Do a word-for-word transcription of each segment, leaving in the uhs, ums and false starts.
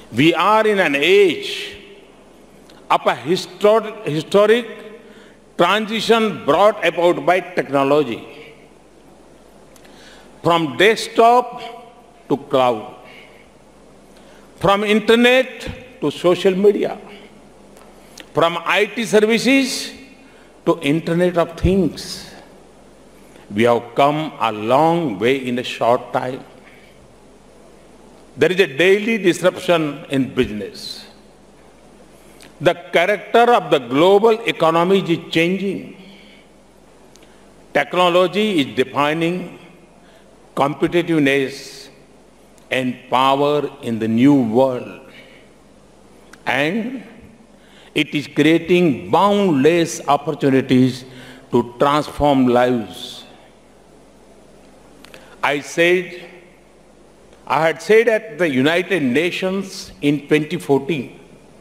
We are in an age of a histor- historic transition brought about by technology. From desktop to cloud, from internet to social media, from I T services to Internet of Things. We have come a long way in a short time. There is a daily disruption in business. The character of the global economy is changing. Technology is defining competitiveness and power in the new world. And it is creating boundless opportunities to transform lives. I said, I had said at the United Nations in twenty fourteen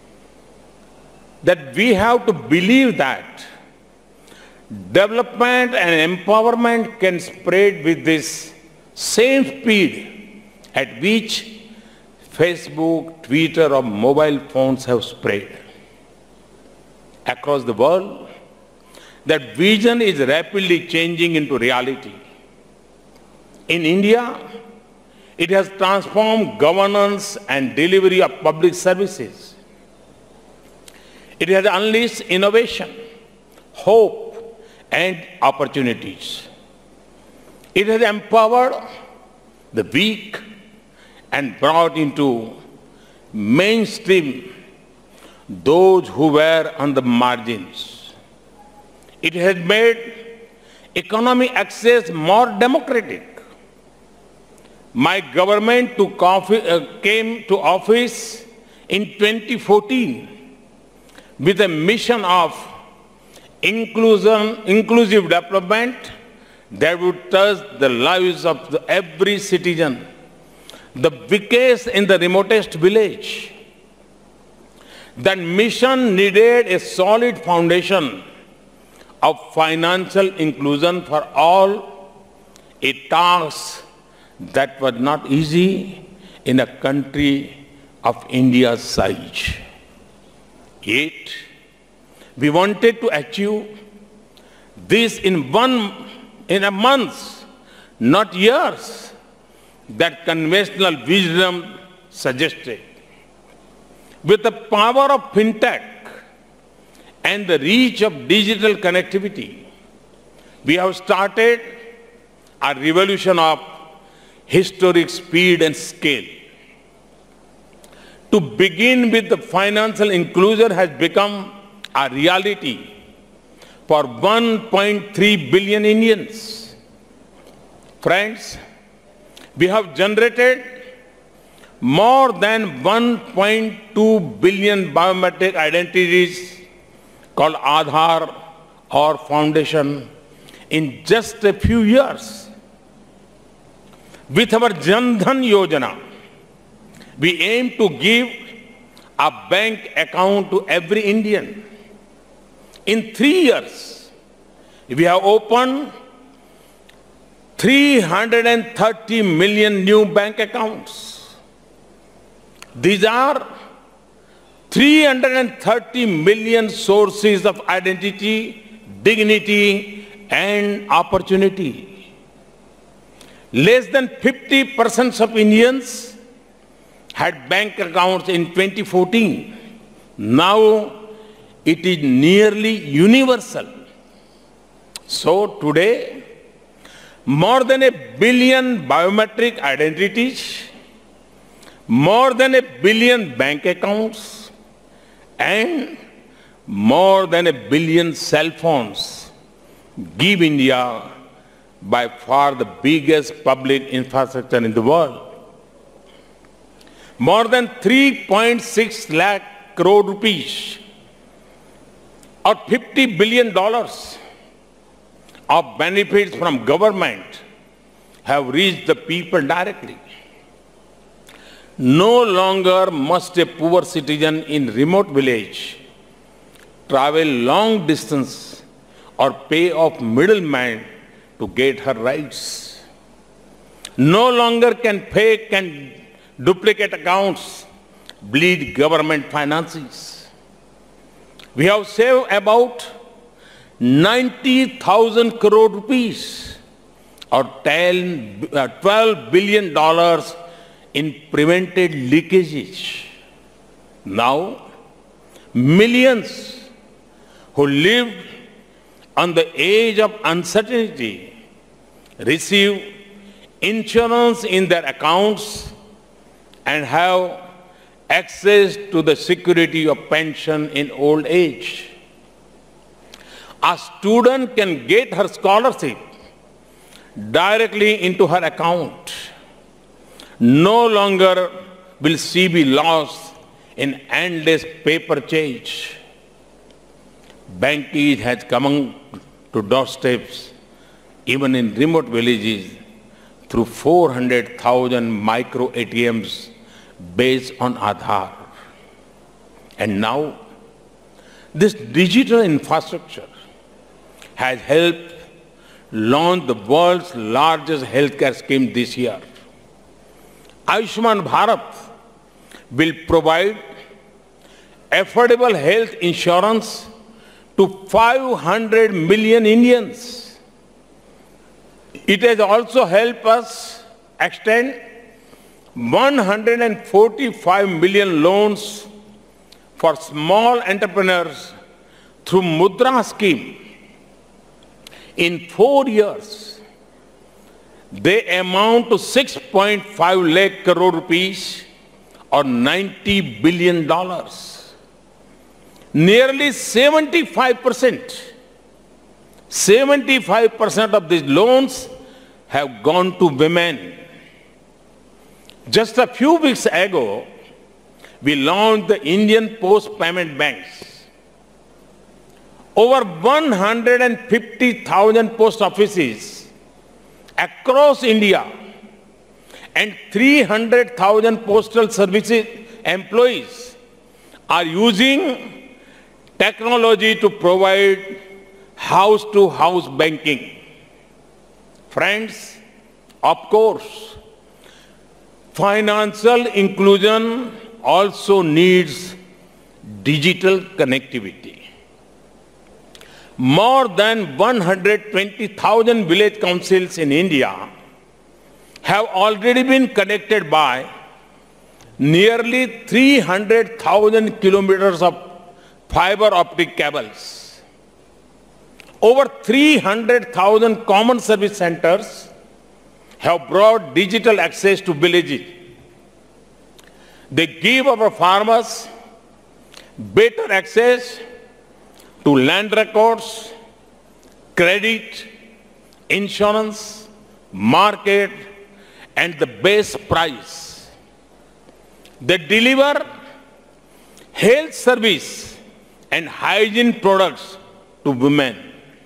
that we have to believe that development and empowerment can spread with this same speed at which Facebook, Twitter, or mobile phones have spread across the world. That vision is rapidly changing into reality. In India, it has transformed governance and delivery of public services. It has unleashed innovation, hope, and opportunities. It has empowered the weak and brought into mainstream those who were on the margins. It has made economic access more democratic. My government to coffee, uh, came to office in twenty fourteen with a mission of inclusion, inclusive development that would touch the lives of the, every citizen, the weakest in the remotest village. That mission needed a solid foundation of financial inclusion for all, a task that was not easy in a country of India's size. Yet, we wanted to achieve this in one, in a month, not years, that conventional wisdom suggested. With the power of fintech and the reach of digital connectivity, we have started a revolution of historic speed and scale. To begin with, the financial inclusion has become a reality for one point three billion Indians. Friends, we have generated more than one point two billion biometric identities called Aadhaar or Foundation in just a few years. With our Jan Dhan Yojana, we aim to give a bank account to every Indian. In three years, we have opened three hundred thirty million new bank accounts. These are three hundred thirty million sources of identity, dignity, and opportunity. Less than fifty percent of Indians had bank accounts in twenty fourteen. Now it is nearly universal. So today, more than a billion biometric identities, more than a billion bank accounts, and more than a billion cell phones give India by far the biggest public infrastructure in the world. More than three point six lakh crore rupees or fifty billion dollars of benefits from government have reached the people directly. No longer must a poor citizen in remote village travel long distance or pay off middlemen to get her rights. No longer can fake and duplicate accounts bleed government finances. We have saved about ninety thousand crore rupees or twelve billion dollars in prevented leakages. Now, millions who lived on the edge of uncertainty receive insurance in their accounts and have access to the security of pension in old age. A student can get her scholarship directly into her account. No longer will she be lost in endless paper chase. Bankage has come to doorsteps, even in remote villages, through four hundred thousand micro A T Ms based on Aadhaar. And now, this digital infrastructure has helped launch the world's largest healthcare scheme this year. Ayushman Bharat will provide affordable health insurance to five hundred million Indians. It has also helped us extend one hundred forty-five million loans for small entrepreneurs through Mudra scheme. In four years, they amount to six point five lakh crore rupees or ninety billion dollars. Nearly seventy-five percent, seventy-five percent of these loans have gone to women. Just a few weeks ago, we launched the Indian Post Payment Banks. Over one hundred fifty thousand post offices across India and three hundred thousand postal services employees are using technology to provide house-to-house banking. Friends, of course, financial inclusion also needs digital connectivity. More than one hundred twenty thousand village councils in India have already been connected by nearly three hundred thousand kilometers of fiber optic cables. Over three hundred thousand common service centers have brought digital access to villages. They give our farmers better access to land records, credit, insurance, market, and the best price. They deliver health service and hygiene products to women.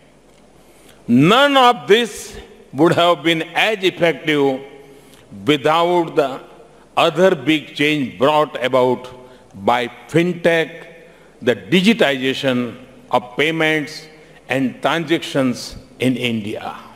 None of this would have been as effective without the other big change brought about by fintech, the digitization of payments and transactions in India.